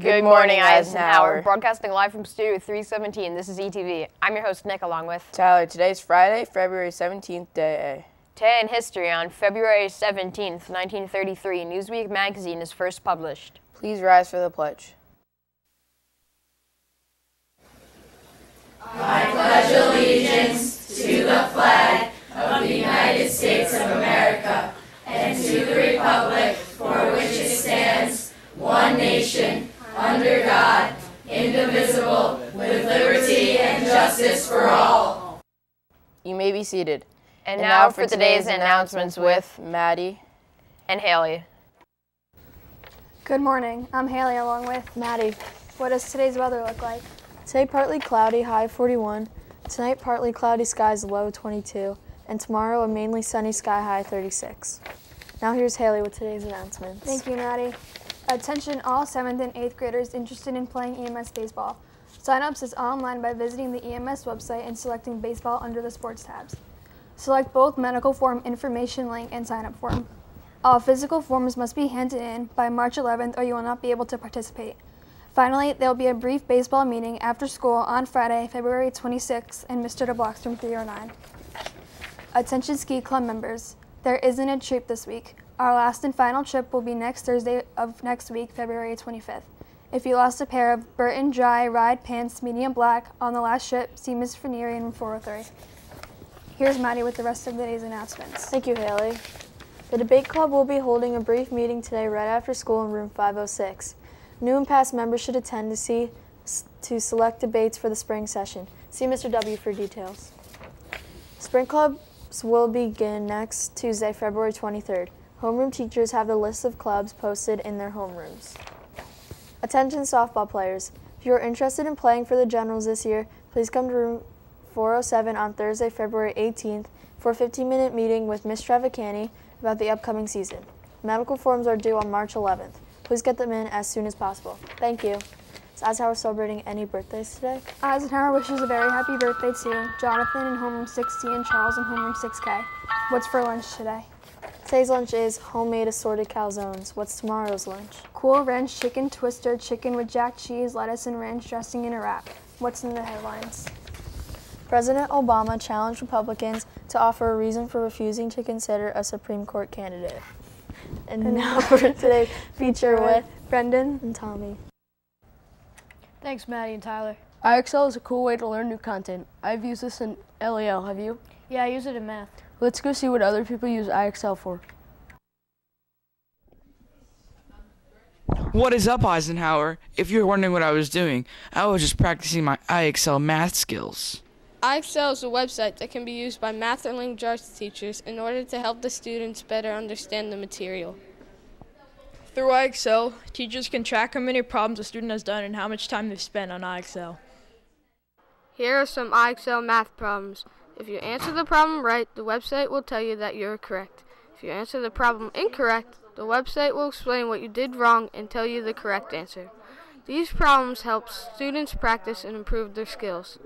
Good morning, Eisenhower. Broadcasting live from Studio 317. This is ETV. I'm your host, Nick, along with Tyler. Today's Friday, February 17th, day A. Today in history, on February 17th, 1933, Newsweek magazine is first published. Please rise for the pledge. I pledge allegiance to the flag of the United States of America and to the republic for which it stands, one nation, under God, indivisible, with liberty and justice for all. You may be seated. And now for today's announcements with Maddie and Haley. Good morning. I'm Haley along with Maddie. What does today's weather look like? Today partly cloudy, high 41. Tonight partly cloudy skies, low 22. And tomorrow a mainly sunny sky, high 36. Now here's Haley with today's announcements. Thank you, Maddie. Attention all 7th and 8th graders interested in playing EMS baseball. Sign-ups is online by visiting the EMS website and selecting baseball under the sports tabs. Select both medical form information link and sign-up form. All physical forms must be handed in by March 11th or you will not be able to participate. Finally, there will be a brief baseball meeting after school on Friday, February 26th in Mr. DeBlock's room 309. Attention ski club members. There isn't a trip this week. Our last and final trip will be next Thursday of next week, February 25th. If you lost a pair of Burton Dry Ride pants medium black on the last trip, see Ms. Frenieri in room 403. Here's Maddie with the rest of the day's announcements. Thank you, Haley. The debate club will be holding a brief meeting today right after school in room 506. New and past members should attend to select debates for the spring session. See Mr. W for details. Spring clubs will begin next Tuesday, February 23rd. Homeroom teachers have the list of clubs posted in their homerooms. Attention softball players. If you are interested in playing for the Generals this year, please come to room 407 on Thursday, February 18th for a 15-minute meeting with Ms. Travacani about the upcoming season. Medical forms are due on March 11th. Please get them in as soon as possible. Thank you. Is Eisenhower celebrating any birthdays today? Eisenhower wishes a very happy birthday to Jonathan in homeroom 6T and Charles in homeroom 6K. What's for lunch today? Today's lunch is homemade assorted calzones. What's tomorrow's lunch? Cool Ranch chicken twister, chicken with jack cheese, lettuce, and ranch dressing in a wrap. What's in the headlines? President Obama challenged Republicans to offer a reason for refusing to consider a Supreme Court candidate. And now for today's feature with Brendan and Tommy. Thanks, Maddie and Tyler. IXL is a cool way to learn new content. I've used this in LEL, have you? Yeah, I use it in math. Let's go see what other people use IXL for. What is up, Eisenhower? If you're wondering what I was doing, I was just practicing my IXL math skills. IXL is a website that can be used by math or language arts teachers in order to help the students better understand the material. Through IXL, teachers can track how many problems a student has done and how much time they've spent on IXL. Here are some IXL math problems. If you answer the problem right, the website will tell you that you're correct. If you answer the problem incorrect, the website will explain what you did wrong and tell you the correct answer. These problems help students practice and improve their skills.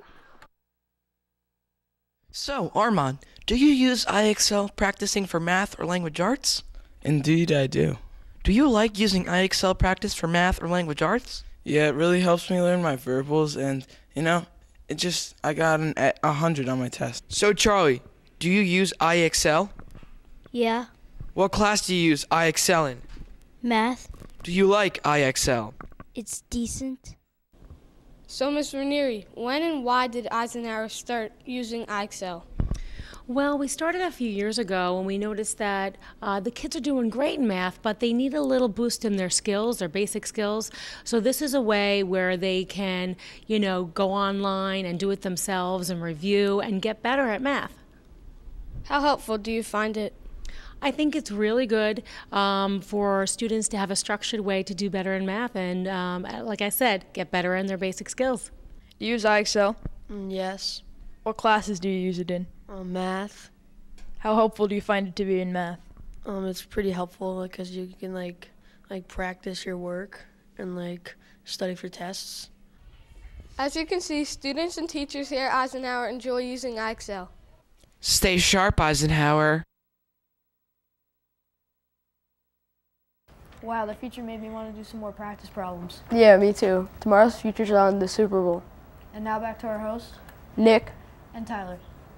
So, Armand, do you use IXL practicing for math or language arts? Indeed, I do. Do you like using IXL practice for math or language arts? Yeah, it really helps me learn my verbals and, I got 100 on my test. So, Charlie, do you use IXL? Yeah. What class do you use IXL in? Math. Do you like IXL? It's decent. So, Ms. Ranieri, when and why did Eisenhower start using IXL? Well, we started a few years ago when we noticed that the kids are doing great in math, but they need a little boost in their skills, their basic skills. So this is a way where they can, go online and do it themselves and review and get better at math. How helpful do you find it? I think it's really good for students to have a structured way to do better in math and, like I said, get better in their basic skills. Do you use IXL? Yes. What classes do you use it in? Math. How helpful do you find it to be in math? It's pretty helpful because you can like practice your work and study for tests. As you can see, students and teachers here at Eisenhower enjoy using IXL. Stay sharp, Eisenhower. Wow, the future made me want to do some more practice problems. Yeah, me too. Tomorrow's future's on the Super Bowl. And now back to our hosts, Nick. and Tyler.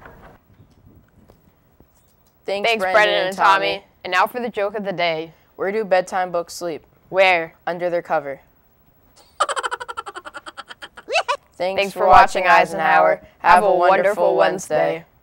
Thanks, Brendan and Tommy. And now for the joke of the day. Where do bedtime books sleep? Where? Under their cover. Thanks for watching, Eisenhower. Have a wonderful Wednesday.